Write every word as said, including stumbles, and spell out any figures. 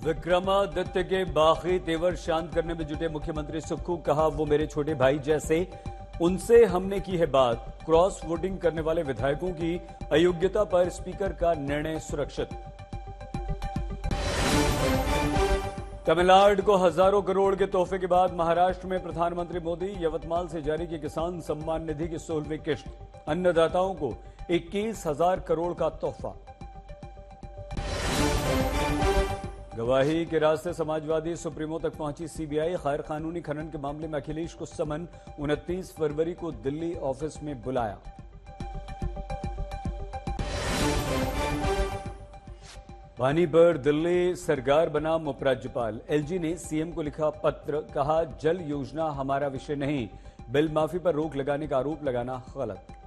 विक्रमादित्य के बागी तेवर शांत करने में जुटे मुख्यमंत्री सुक्खू, कहा वो मेरे छोटे भाई जैसे, उनसे हमने की है बात। क्रॉस वोटिंग करने वाले विधायकों की अयोग्यता पर स्पीकर का निर्णय सुरक्षित। तमिलनाडु को हजारों करोड़ के तोहफे के बाद महाराष्ट्र में प्रधानमंत्री मोदी, यवतमाल से जारी की किसान सम्मान निधि की सोलहवीं किश्त, अन्नदाताओं को इक्कीस हजार करोड़ का तोहफा। गवाही के रास्ते समाजवादी सुप्रीमो तक पहुंची सीबीआई, गैर कानूनी खनन के मामले में अखिलेश को समन, उनतीस फरवरी को दिल्ली ऑफिस में बुलाया। पानी पर दिल्ली सरकार बनाम उपराज्यपाल, एलजी ने सीएम को लिखा पत्र, कहा जल योजना हमारा विषय नहीं, बिल माफी पर रोक लगाने का आरोप लगाना गलत।